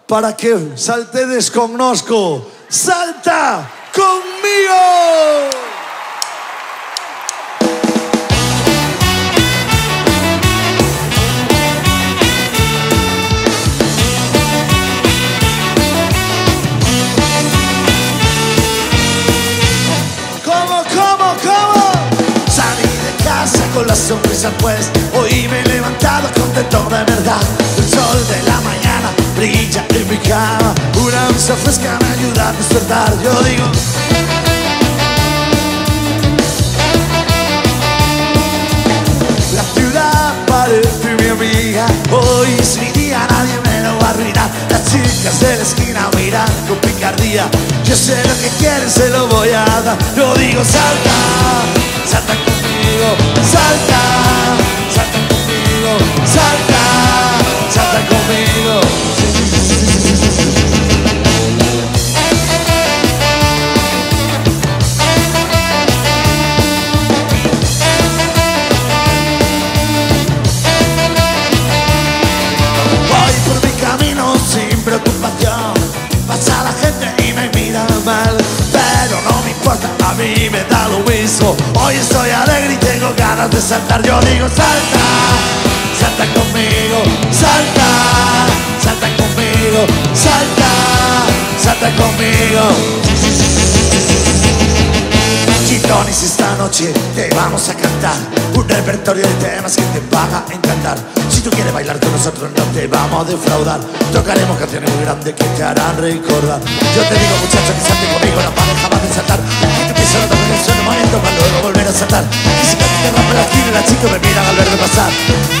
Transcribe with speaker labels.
Speaker 1: para que saltedes connosco. ¡Salta conmigo!
Speaker 2: Con la sonrisa pues hoy me he levantado contento de verdad. El sol de la mañana brilla en mi cama, una brisa fresca me ayuda a despertar. Yo digo,
Speaker 1: la ciudad parece mi amiga, hoy es mi día, nadie me lo va a arruinar. Las chicas de la esquina miran con picardía, yo sé lo que quieren, se lo voy a dar. Yo digo, salta, salta conmigo, salta, salta conmigo, salta, salta conmigo.
Speaker 2: voy por mi camino sin preocupación. Pasa la gente y me mira mal, pero no me importa, a mí me da lo mismo. Hoy estoy alegre y tengo ganas de saltar. Yo digo, salta, salta conmigo, salta, salta conmigo, salta, salta conmigo. Chitones, esta noche te vamos a cantar un repertorio de temas que te van a encantar. Si tú quieres bailar con nosotros no te vamos a defraudar. Tocaremos canciones muy grandes que te harán recordar. Yo te digo, muchacho, que salte conmigo, la pareja va a desatar. Y te pienso en el suelo momento para luego volver a saltar. Y si casi te rompe la esquina y las chicas me miran al verme pasar.